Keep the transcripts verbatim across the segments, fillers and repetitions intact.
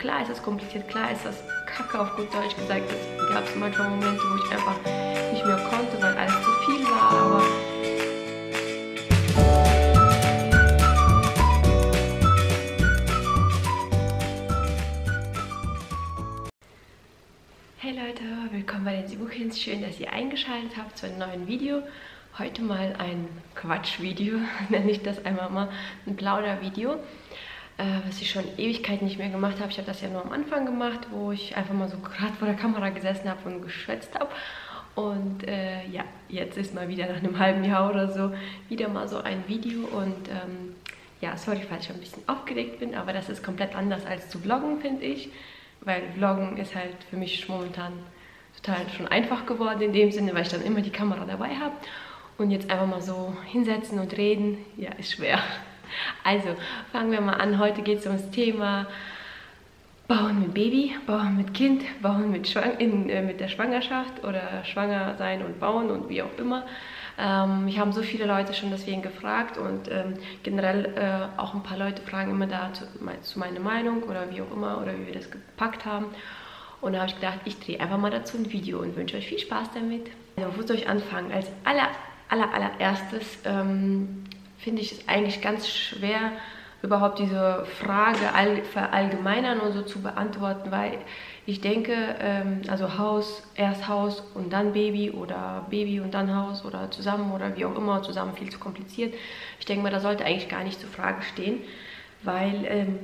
klar ist das kompliziert, klar ist das kacke auf gut Deutsch gesagt. Es gab manchmal Momente, wo ich einfach nicht mehr konnte, weil alles zu viel war, aber hey Leute, willkommen bei den Sibuchins. Schön, dass ihr eingeschaltet habt zu einem neuen Video. Heute mal ein Quatschvideo, nenne ich das einmal mal, ein Plaudervideo, äh, was ich schon Ewigkeiten nicht mehr gemacht habe. Ich habe das ja nur am Anfang gemacht, wo ich einfach mal so gerade vor der Kamera gesessen habe und geschwätzt habe. Und äh, ja, jetzt ist mal wieder nach einem halben Jahr oder so wieder mal so ein Video. Und ähm, ja, sorry, falls ich ein bisschen aufgeregt bin, aber das ist komplett anders als zu vloggen, finde ich. Weil Vloggen ist halt für mich momentan total schon einfach geworden in dem Sinne, weil ich dann immer die Kamera dabei habe. Und jetzt einfach mal so hinsetzen und reden, ja, ist schwer. Also, fangen wir mal an. Heute geht es ums Thema Bauen mit Baby, Bauen mit Kind, Bauen mit, Schwang in, äh, mit der Schwangerschaft oder Schwanger sein und bauen und wie auch immer. Ähm, mich haben so viele Leute schon deswegen gefragt und ähm, generell äh, auch ein paar Leute fragen immer da zu, zu meiner Meinung oder wie auch immer oder wie wir das gepackt haben. Und da habe ich gedacht, ich drehe einfach mal dazu ein Video und wünsche euch viel Spaß damit. Also, wo soll ich anfangen? Als aller, aller, allererstes ähm, finde ich es eigentlich ganz schwer, überhaupt diese Frage all, verallgemeinern und so zu beantworten, weil ich denke, ähm, also Haus, erst Haus und dann Baby oder Baby und dann Haus oder zusammen oder wie auch immer, zusammen viel zu kompliziert. Ich denke mal, da sollte eigentlich gar nicht zur Frage stehen, weil ähm,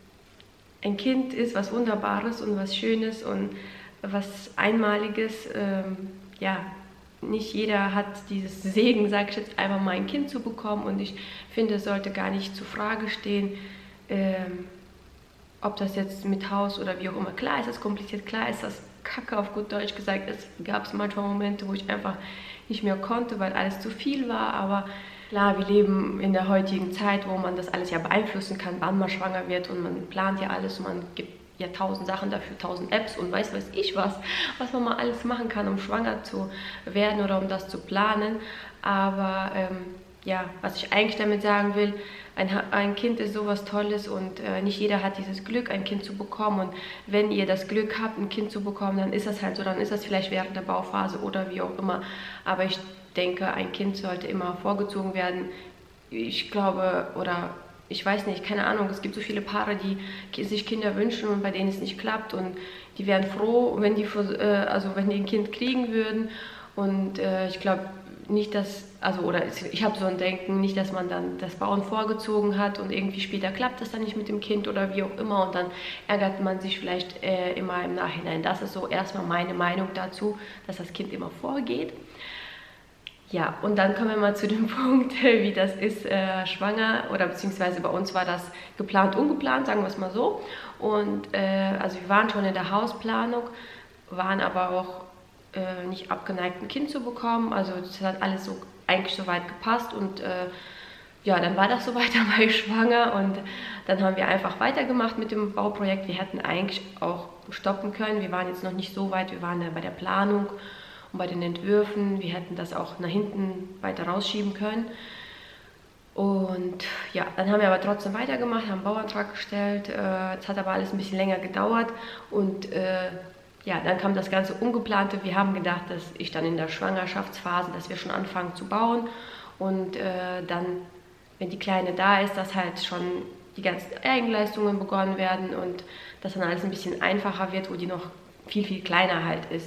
ein Kind ist was Wunderbares und was Schönes und was Einmaliges. Ähm, ja, nicht jeder hat dieses Segen, sage ich jetzt einfach mal, ein Kind zu bekommen. Und ich finde, es sollte gar nicht zur Frage stehen, ähm, ob das jetzt mit Haus oder wie auch immer. Klar ist das kompliziert, klar ist das kacke auf gut Deutsch gesagt. Es gab manchmal Momente, wo ich einfach nicht mehr konnte, weil alles zu viel war. Aber klar, wir leben in der heutigen Zeit, wo man das alles ja beeinflussen kann, wann man schwanger wird und man plant ja alles und man gibt ja tausend Sachen dafür, tausend Apps und weiß weiß ich was, was man mal alles machen kann, um schwanger zu werden oder um das zu planen. Aber ähm, ja, was ich eigentlich damit sagen will, ein, ein Kind ist sowas Tolles und äh, nicht jeder hat dieses Glück, ein Kind zu bekommen. Und wenn ihr das Glück habt, ein Kind zu bekommen, dann ist das halt so, dann ist das vielleicht während der Bauphase oder wie auch immer. Aber ich denke, ein Kind sollte immer vorgezogen werden. Ich glaube, oder ich weiß nicht, keine Ahnung, es gibt so viele Paare, die sich Kinder wünschen und bei denen es nicht klappt und die wären froh, wenn die, also wenn die ein Kind kriegen würden. Und äh, ich glaube nicht, dass, also oder ich habe so ein Denken, nicht, dass man dann das Bauen vorgezogen hat und irgendwie später klappt das dann nicht mit dem Kind oder wie auch immer und dann ärgert man sich vielleicht äh, immer im Nachhinein. Das ist so erstmal meine Meinung dazu, dass das Kind immer vorgeht. Ja, und dann kommen wir mal zu dem Punkt, wie das ist, äh, schwanger, oder beziehungsweise bei uns war das geplant, ungeplant, sagen wir es mal so. Und äh, also wir waren schon in der Hausplanung, waren aber auch äh, nicht abgeneigt, ein Kind zu bekommen. Also das hat alles so eigentlich soweit gepasst und äh, ja, dann war das soweit, dann war ich schwanger und dann haben wir einfach weitergemacht mit dem Bauprojekt. Wir hätten eigentlich auch stoppen können, wir waren jetzt noch nicht so weit, wir waren ja bei der Planung. Und bei den Entwürfen, wir hätten das auch nach hinten weiter rausschieben können. Und ja, dann haben wir aber trotzdem weitergemacht, haben einen Bauantrag gestellt. Äh, es hat aber alles ein bisschen länger gedauert. Und äh, ja, dann kam das ganze Ungeplante. Wir haben gedacht, dass ich dann in der Schwangerschaftsphase, dass wir schon anfangen zu bauen. Und äh, dann, wenn die Kleine da ist, dass halt schon die ganzen Eigenleistungen begonnen werden und dass dann alles ein bisschen einfacher wird, wo die noch viel, viel kleiner halt ist.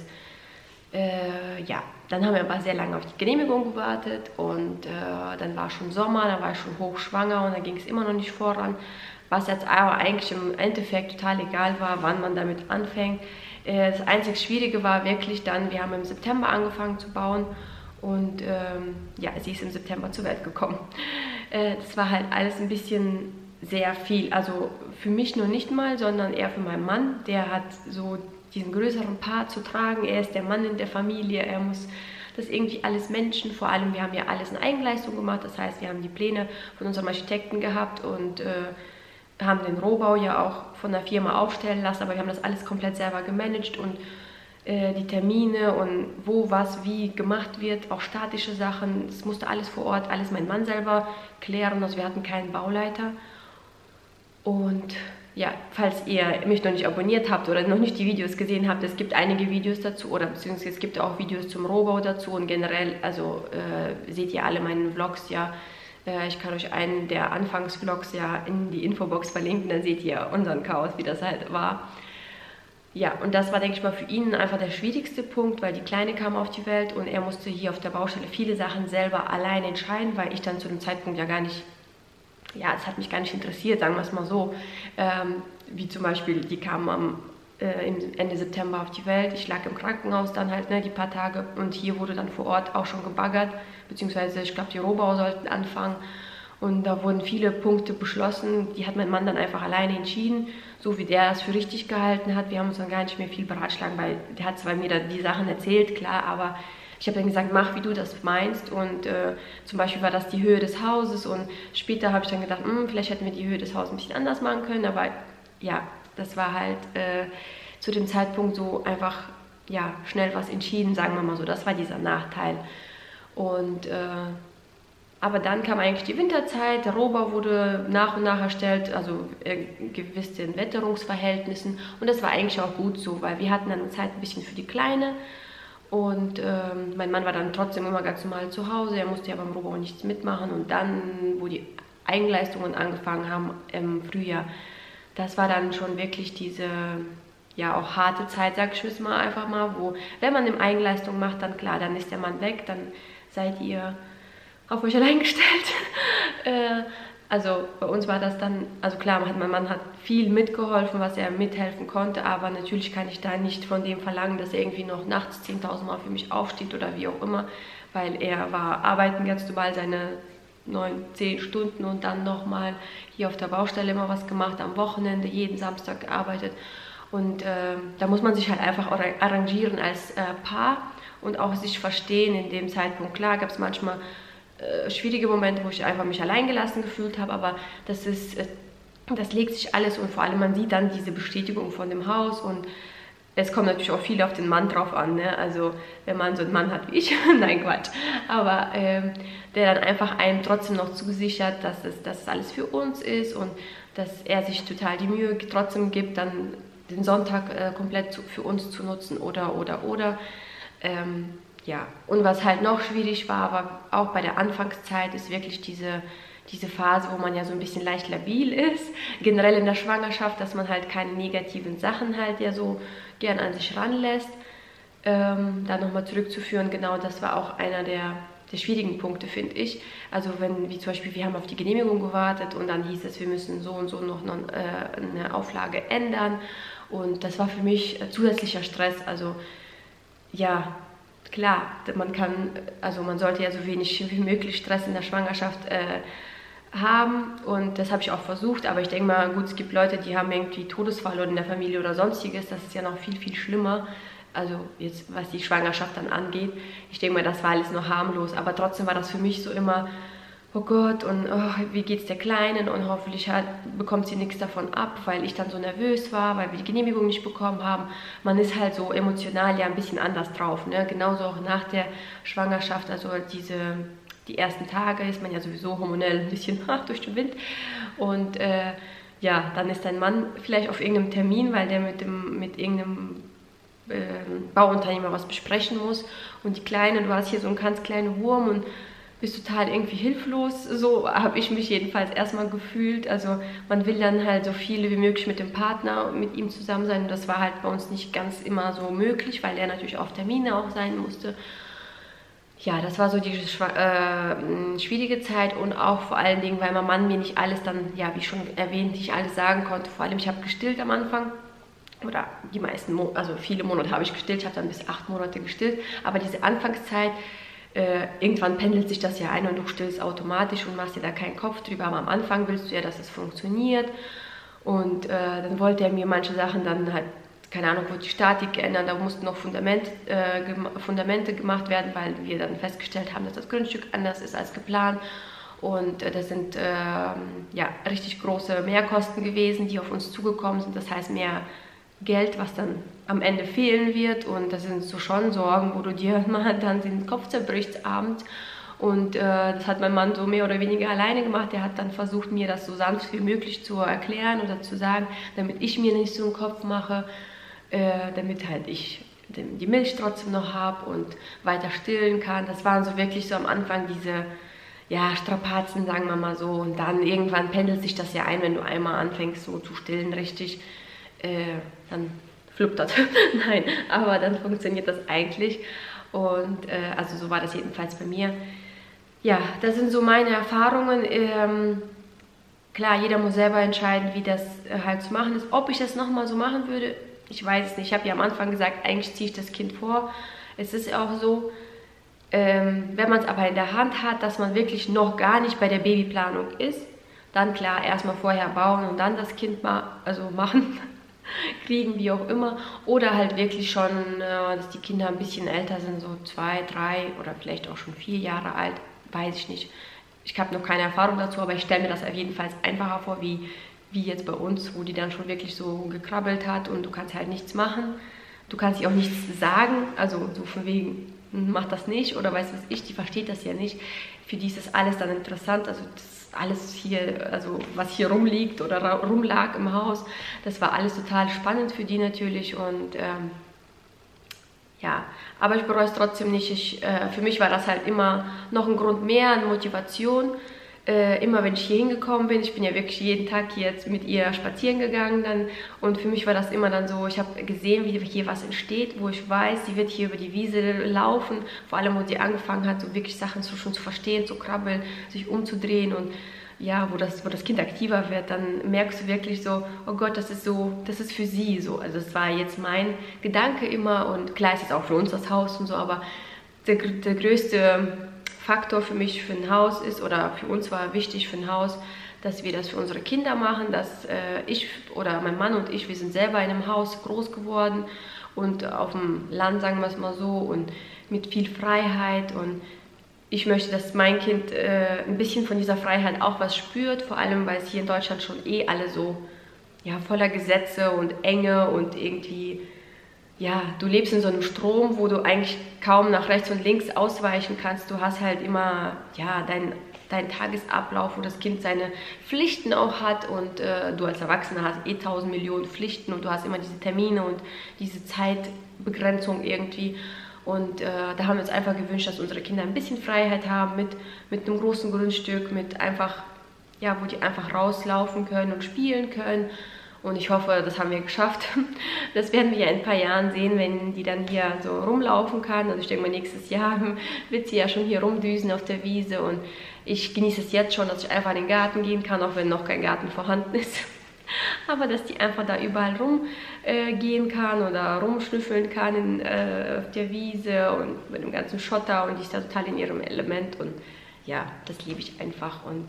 Äh, ja, dann haben wir aber sehr lange auf die Genehmigung gewartet und äh, dann war schon Sommer, dann war ich schon hochschwanger und dann ging es immer noch nicht voran, was jetzt aber eigentlich im Endeffekt total egal war, wann man damit anfängt. Äh, das einzig Schwierige war wirklich dann, wir haben im September angefangen zu bauen und ähm, ja, sie ist im September zur Welt gekommen. Äh, das war halt alles ein bisschen sehr viel, also für mich nur nicht mal, sondern eher für meinen Mann, der hat so diesen größeren Part zu tragen. Er ist der Mann in der Familie, er muss das irgendwie alles managen. Vor allem, wir haben ja alles in Eigenleistung gemacht, das heißt, wir haben die Pläne von unserem Architekten gehabt und äh, haben den Rohbau ja auch von der Firma aufstellen lassen, aber wir haben das alles komplett selber gemanagt und äh, die Termine und wo, was, wie gemacht wird, auch statische Sachen, das musste alles vor Ort, alles mein Mann selber klären, also wir hatten keinen Bauleiter. Und ja, falls ihr mich noch nicht abonniert habt oder noch nicht die Videos gesehen habt, es gibt einige Videos dazu oder beziehungsweise es gibt auch Videos zum Rohbau dazu und generell, also äh, seht ihr alle meine Vlogs ja. Äh, ich kann euch einen der Anfangsvlogs ja in die Infobox verlinken, dann seht ihr unseren Chaos, wie das halt war. Ja, und das war, denke ich mal, für ihn einfach der schwierigste Punkt, weil die Kleine kam auf die Welt und er musste hier auf der Baustelle viele Sachen selber allein entscheiden, weil ich dann zu dem Zeitpunkt ja gar nicht, ja, es hat mich gar nicht interessiert, sagen wir es mal so, ähm, wie zum Beispiel, die kamen am äh, Ende September auf die Welt, ich lag im Krankenhaus dann halt, ne, die paar Tage und hier wurde dann vor Ort auch schon gebaggert, beziehungsweise ich glaube, die Rohbau sollten anfangen. Und da wurden viele Punkte beschlossen, die hat mein Mann dann einfach alleine entschieden, so wie der das für richtig gehalten hat. Wir haben uns dann gar nicht mehr viel beratschlagen, weil der hat zwar mir da die Sachen erzählt, klar, aber ich habe dann gesagt, mach wie du das meinst. Und äh, zum Beispiel war das die Höhe des Hauses und später habe ich dann gedacht, hm, vielleicht hätten wir die Höhe des Hauses ein bisschen anders machen können, aber ja, das war halt äh, zu dem Zeitpunkt so einfach, ja, schnell was entschieden, sagen wir mal so, das war dieser Nachteil. Und äh, aber dann kam eigentlich die Winterzeit, der Rohbau wurde nach und nach erstellt, also äh, gewissen Wetterungsverhältnissen und das war eigentlich auch gut so, weil wir hatten dann Zeit ein bisschen für die Kleine und ähm, mein Mann war dann trotzdem immer ganz normal zu Hause, er musste ja beim Rohbau nichts mitmachen und dann, wo die Eigenleistungen angefangen haben im Frühjahr, das war dann schon wirklich diese, ja auch harte Zeit, sag ich jetzt mal einfach mal, wo, wenn man eine Eigenleistung macht, dann klar, dann ist der Mann weg, dann seid ihr auf euch allein gestellt. äh, also bei uns war das dann, also klar, mein Mann hat viel mitgeholfen, was er mithelfen konnte, aber natürlich kann ich da nicht von dem verlangen, dass er irgendwie noch nachts zehntausend Mal für mich aufsteht oder wie auch immer, weil er war arbeiten ganz normal seine neun, zehn Stunden und dann nochmal hier auf der Baustelle immer was gemacht, am Wochenende, jeden Samstag gearbeitet und äh, da muss man sich halt einfach arrangieren als äh, Paar und auch sich verstehen in dem Zeitpunkt. Klar gab es manchmal Äh, schwierige Momente, wo ich einfach mich alleingelassen gefühlt habe, aber das ist, äh, das legt sich alles und vor allem man sieht dann diese Bestätigung von dem Haus und es kommt natürlich auch viel auf den Mann drauf an, ne? Also wenn man so einen Mann hat wie ich, nein Quatsch, aber ähm, der dann einfach einem trotzdem noch zusichert, dass es, dass es alles für uns ist und dass er sich total die Mühe trotzdem gibt, dann den Sonntag äh, komplett zu, für uns zu nutzen oder oder oder ähm, ja, und was halt noch schwierig war, aber auch bei der Anfangszeit, ist wirklich diese, diese Phase, wo man ja so ein bisschen leicht labil ist, generell in der Schwangerschaft, dass man halt keine negativen Sachen halt ja so gern an sich ranlässt. Ähm, da nochmal zurückzuführen, genau, das war auch einer der, der schwierigen Punkte, finde ich. Also wenn, wie zum Beispiel, wir haben auf die Genehmigung gewartet und dann hieß es, wir müssen so und so noch, noch äh, eine Auflage ändern und das war für mich äh, zusätzlicher Stress, also ja, klar, man kann, also man sollte ja so wenig wie möglich Stress in der Schwangerschaft äh, haben und das habe ich auch versucht, aber ich denke mal, gut, es gibt Leute, die haben irgendwie Todesfall oder in der Familie oder sonstiges, das ist ja noch viel, viel schlimmer, also jetzt, was die Schwangerschaft dann angeht. Ich denke mal, das war alles noch harmlos, aber trotzdem war das für mich so immer, oh Gott, und oh, wie geht's der Kleinen und hoffentlich hat, bekommt sie nichts davon ab, weil ich dann so nervös war, weil wir die Genehmigung nicht bekommen haben. Man ist halt so emotional ja ein bisschen anders drauf, ne? Genauso auch nach der Schwangerschaft, also diese, die ersten Tage ist man ja sowieso hormonell ein bisschen durch den Wind und äh, ja, dann ist dein Mann vielleicht auf irgendeinem Termin, weil der mit, dem, mit irgendeinem äh, Bauunternehmer was besprechen muss und die Kleine, du hast hier so einen ganz kleinen Wurm und bist total irgendwie hilflos, so habe ich mich jedenfalls erstmal gefühlt, also man will dann halt so viele wie möglich mit dem Partner, mit ihm zusammen sein und das war halt bei uns nicht ganz immer so möglich, weil er natürlich auf Termine auch sein musste. Ja, das war so die äh, schwierige Zeit und auch vor allen Dingen, weil mein Mann mir nicht alles dann, ja wie schon erwähnt, nicht alles sagen konnte, vor allem ich habe gestillt am Anfang. Oder die meisten, Mo also viele Monate habe ich gestillt, ich habe dann bis acht Monate gestillt, aber diese Anfangszeit, Äh, irgendwann pendelt sich das ja ein und du stillst automatisch und machst dir da keinen Kopf drüber, aber am Anfang willst du ja, dass es funktioniert und äh, dann wollte er mir manche Sachen dann halt, keine Ahnung, wurde die Statik geändert, da mussten noch Fundament, äh, gem Fundamente gemacht werden, weil wir dann festgestellt haben, dass das Grundstück anders ist als geplant und äh, das sind äh, ja, richtig große Mehrkosten gewesen, die auf uns zugekommen sind, das heißt mehr Geld, was dann am Ende fehlen wird und das sind so schon Sorgen, wo du dir mal dann den Kopf zerbrichst abends Und äh, das hat mein Mann so mehr oder weniger alleine gemacht. Der hat dann versucht, mir das so sanft wie möglich zu erklären oder zu sagen, damit ich mir nicht so einen Kopf mache, äh, damit halt ich die Milch trotzdem noch habe und weiter stillen kann. Das waren so wirklich so am Anfang diese ja, Strapazen, sagen wir mal so. Und dann irgendwann pendelt sich das ja ein, wenn du einmal anfängst so zu stillen richtig, äh, dann fluppt das. Nein, aber dann funktioniert das eigentlich. Und äh, also so war das jedenfalls bei mir. Ja, das sind so meine Erfahrungen. Ähm, klar, jeder muss selber entscheiden, wie das äh, halt zu machen ist. Ob ich das nochmal so machen würde, ich weiß es nicht. Ich habe ja am Anfang gesagt, eigentlich ziehe ich das Kind vor. Es ist auch so, ähm, wenn man es aber in der Hand hat, dass man wirklich noch gar nicht bei der Babyplanung ist, dann klar, erstmal vorher bauen und dann das Kind mal, also machen, kriegen, wie auch immer. Oder halt wirklich schon, äh, dass die Kinder ein bisschen älter sind, so zwei, drei oder vielleicht auch schon vier Jahre alt. Weiß ich nicht. Ich habe noch keine Erfahrung dazu, aber ich stelle mir das auf jeden Fall einfacher vor, wie, wie jetzt bei uns, wo die dann schon wirklich so gekrabbelt hat und du kannst halt nichts machen. Du kannst ihr auch nichts sagen, also so von wegen, mach das nicht oder weiß was ich, die versteht das ja nicht. Für die ist das alles dann interessant, also das alles hier, also was hier rumliegt oder rumlag im Haus, das war alles total spannend für die natürlich und ähm, ja, aber ich bereue es trotzdem nicht. Ich, äh, für mich war das halt immer noch ein Grund mehr an Motivation. Äh, immer wenn ich hier hingekommen bin, ich bin ja wirklich jeden Tag jetzt mit ihr spazieren gegangen dann und für mich war das immer dann so, ich habe gesehen, wie hier was entsteht, wo ich weiß, sie wird hier über die Wiese laufen, vor allem wo sie angefangen hat, so wirklich Sachen so schon zu verstehen, zu krabbeln, sich umzudrehen und ja, wo das, wo das Kind aktiver wird, dann merkst du wirklich so, oh Gott, das ist so, das ist für sie so. Also das war jetzt mein Gedanke immer und klar ist es auch für uns das Haus und so, aber der, der größte Faktor für mich für ein Haus ist, oder für uns war wichtig für ein Haus, dass wir das für unsere Kinder machen, dass äh, ich oder mein Mann und ich, wir sind selber in einem Haus groß geworden und auf dem Land, sagen wir es mal so, und mit viel Freiheit und ich möchte, dass mein Kind äh, ein bisschen von dieser Freiheit auch was spürt, vor allem, weil es hier in Deutschland schon eh alle so ja, voller Gesetze und Enge und irgendwie, ja, du lebst in so einem Strom, wo du eigentlich kaum nach rechts und links ausweichen kannst. Du hast halt immer, ja, deinen dein Tagesablauf, wo das Kind seine Pflichten auch hat und äh, du als Erwachsener hast eh tausend Millionen Pflichten und du hast immer diese Termine und diese Zeitbegrenzung irgendwie. Und äh, da haben wir uns einfach gewünscht, dass unsere Kinder ein bisschen Freiheit haben mit, mit einem großen Grundstück, mit einfach, ja, wo die einfach rauslaufen können und spielen können. Und ich hoffe, das haben wir geschafft. Das werden wir ja in ein paar Jahren sehen, wenn die dann hier so rumlaufen kann. Also ich denke mal, nächstes Jahr wird sie ja schon hier rumdüsen auf der Wiese. Und ich genieße es jetzt schon, dass ich einfach in den Garten gehen kann, auch wenn noch kein Garten vorhanden ist. Aber dass die einfach da überall rumgehen äh, kann oder rumschnüffeln kann in, äh, auf der Wiese und mit dem ganzen Schotter und die ist da total in ihrem Element und ja, das liebe ich einfach und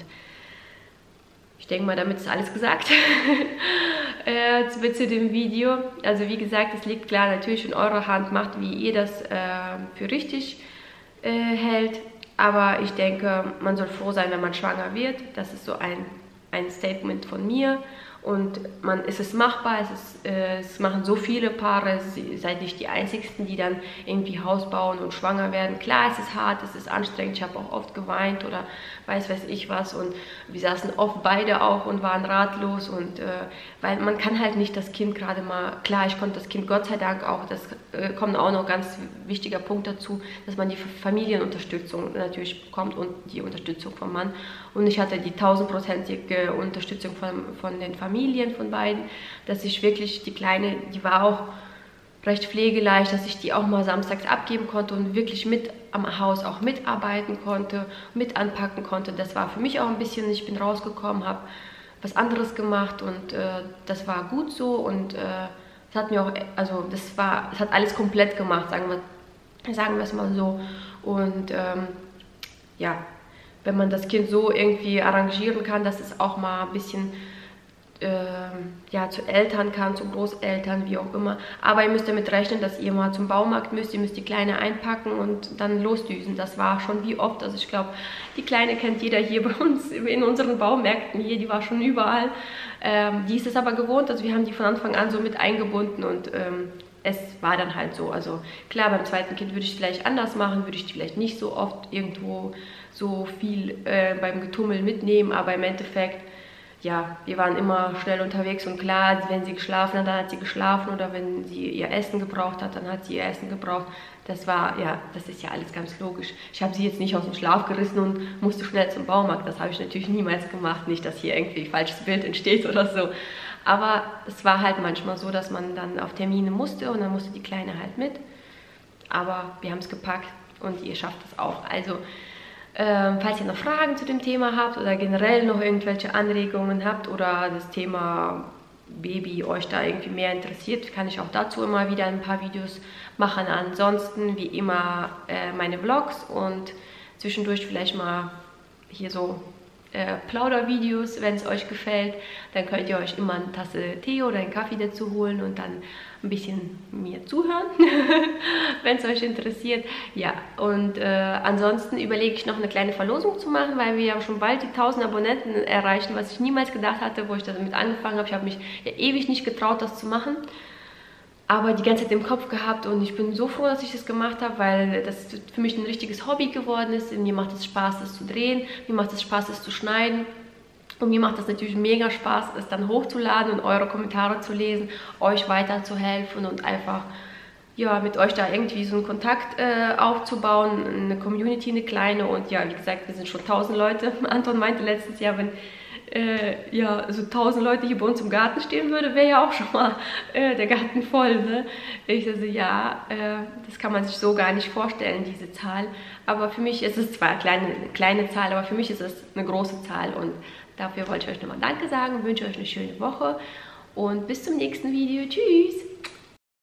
ich denke mal, damit ist alles gesagt äh, zu, zu dem Video. Also wie gesagt, es liegt klar natürlich in eurer Hand, macht wie ihr das äh, für richtig äh, hält, aber ich denke, man soll froh sein, wenn man schwanger wird. Das ist so ein, ein Statement von mir. Und man, es ist machbar, es, ist, äh, es machen so viele Paare, ihr seid nicht die einzigsten, die dann irgendwie Haus bauen und schwanger werden. Klar, es ist hart, es ist anstrengend, ich habe auch oft geweint oder weiß weiß ich was und wir saßen oft beide auch und waren ratlos und äh, weil man kann halt nicht das Kind gerade mal, klar, ich konnte das Kind Gott sei Dank auch, das äh, kommt auch noch ein ganz wichtiger Punkt dazu, dass man die Familienunterstützung natürlich bekommt und die Unterstützung vom Mann und ich hatte die tausendprozentige Unterstützung von, von den Familien Familien von beiden, dass ich wirklich, die Kleine, die war auch recht pflegeleicht, dass ich die auch mal samstags abgeben konnte und wirklich mit am Haus auch mitarbeiten konnte, mit anpacken konnte. Das war für mich auch ein bisschen, ich bin rausgekommen, habe was anderes gemacht und äh, das war gut so und äh, es hat mir auch, also das war, es hat alles komplett gemacht, sagen wir, sagen wir es mal so und ähm, ja, wenn man das Kind so irgendwie arrangieren kann, dass es auch mal ein bisschen ja, zu Eltern kann, zu Großeltern, wie auch immer. Aber ihr müsst damit rechnen, dass ihr mal zum Baumarkt müsst, ihr müsst die Kleine einpacken und dann losdüsen. Das war schon wie oft, also ich glaube, die Kleine kennt jeder hier bei uns in unseren Baumärkten hier, die war schon überall. Ähm, die ist es aber gewohnt, also wir haben die von Anfang an so mit eingebunden und ähm, es war dann halt so. Also klar, beim zweiten Kind würde ich es vielleicht anders machen, würde ich die vielleicht nicht so oft irgendwo so viel äh, beim Getummel mitnehmen, aber im Endeffekt, ja, wir waren immer schnell unterwegs und klar, wenn sie geschlafen hat, dann hat sie geschlafen oder wenn sie ihr Essen gebraucht hat, dann hat sie ihr Essen gebraucht. Das war, ja, das ist ja alles ganz logisch. Ich habe sie jetzt nicht aus dem Schlaf gerissen und musste schnell zum Baumarkt. Das habe ich natürlich niemals gemacht. Nicht, dass hier irgendwie ein falsches Bild entsteht oder so. Aber es war halt manchmal so, dass man dann auf Termine musste und dann musste die Kleine halt mit. Aber wir haben es gepackt und ihr schafft es auch. Also, ähm, falls ihr noch Fragen zu dem Thema habt oder generell noch irgendwelche Anregungen habt oder das Thema Baby euch da irgendwie mehr interessiert, kann ich auch dazu immer wieder ein paar Videos machen. Ansonsten wie immer äh, meine Vlogs und zwischendurch vielleicht mal hier so äh, Plaudervideos, wenn es euch gefällt. Dann könnt ihr euch immer eine Tasse Tee oder einen Kaffee dazu holen und dann ein bisschen mir zuhören, wenn es euch interessiert. Ja, und äh, ansonsten überlege ich noch eine kleine Verlosung zu machen, weil wir ja schon bald die tausend Abonnenten erreichen, was ich niemals gedacht hatte, wo ich damit angefangen habe. Ich habe mich ja ewig nicht getraut, das zu machen, aber die ganze Zeit im Kopf gehabt und ich bin so froh, dass ich das gemacht habe, weil das für mich ein richtiges Hobby geworden ist. Mir macht es Spaß, das zu drehen, mir macht es Spaß, das zu schneiden. Und mir macht das natürlich mega Spaß, es dann hochzuladen und eure Kommentare zu lesen, euch weiterzuhelfen und einfach ja, mit euch da irgendwie so einen Kontakt äh, aufzubauen, eine Community, eine kleine. Und ja, wie gesagt, wir sind schon tausend Leute. Anton meinte letztes Jahr, wenn äh, ja, so tausend Leute hier bei uns im Garten stehen würde, wäre ja auch schon mal äh, der Garten voll. Ne? Ich so, ja, äh, das kann man sich so gar nicht vorstellen, diese Zahl. Aber für mich ist es zwar eine kleine, eine kleine Zahl, aber für mich ist es eine große Zahl. Und dafür wollte ich euch nochmal Danke sagen, wünsche euch eine schöne Woche und bis zum nächsten Video. Tschüss!